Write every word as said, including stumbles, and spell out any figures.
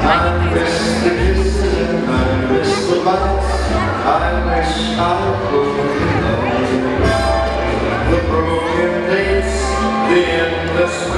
I miss the kisses and I miss the bites. I wish I could know the broken dates, the endless